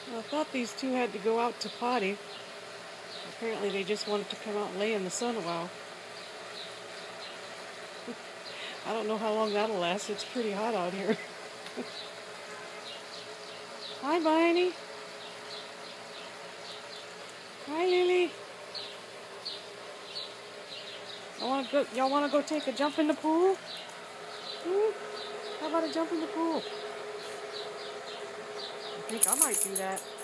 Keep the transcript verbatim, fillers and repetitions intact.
Well, I thought these two had to go out to potty. Apparently they just wanted to come out and lay in the sun a while. I don't know how long that'll last. It's pretty hot out here. Hi, Barney. Hi, Lily. Y'all want to go? Y'all want to go take a jump in the pool? Hmm? How about a jump in the pool? I think I might do that.